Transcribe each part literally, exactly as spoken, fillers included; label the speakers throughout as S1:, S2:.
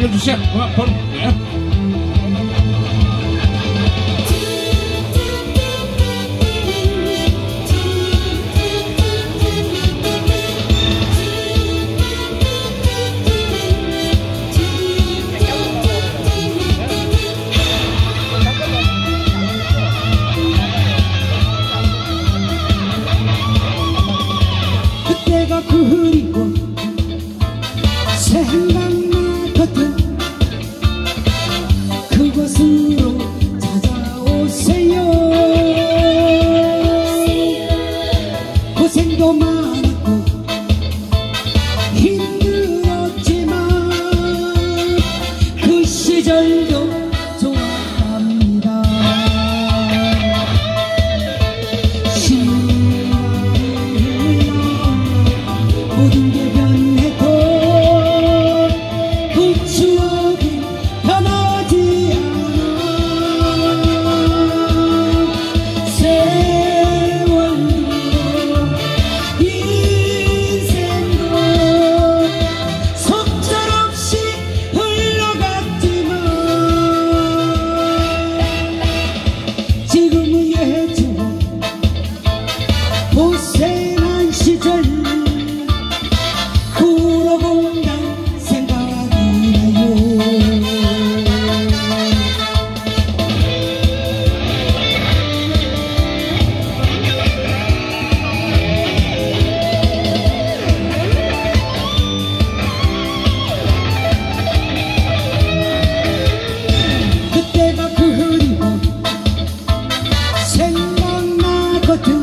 S1: 해주세요. 어, 바로, 네.
S2: 그때가 그리고 생각나거든. 그곳으로 찾아오세요. 고생도 많았고 힘들었지만 그 시절도 좋았답니다. 모든 게 변해도 그 추억이 변하지 않아. 세월도 인생도 속절없이 흘러갔지만 지금은 예전 고생한 시절 구로공단 생각이 나요. 그때가 그리고 생각나거든.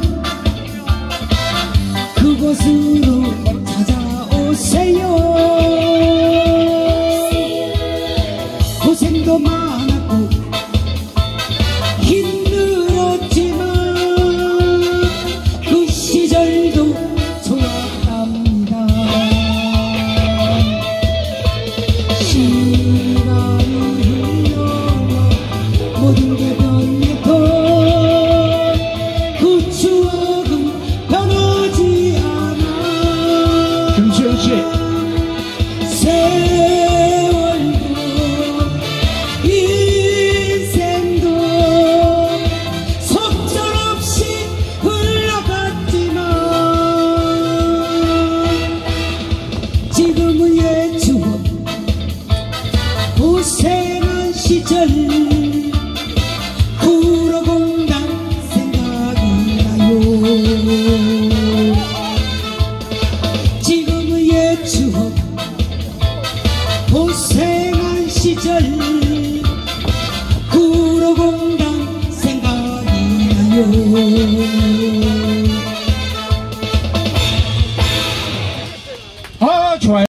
S2: 그곳으로 찾아오세요. 고생도 많았고 힘들었지만 그 시절도 좋았답니다. 시간이 흘러와 모든 게 변해도 그 추억은 변하지 않아.
S1: 김수현 씨.
S2: 세월도 인생도 속절없이 흘러갔지만 지금은 옛 추억 고생한 시절 구로공단 생각이 나요. 지금은 옛 추억 고생한 시절 구로공단 생각이 나요.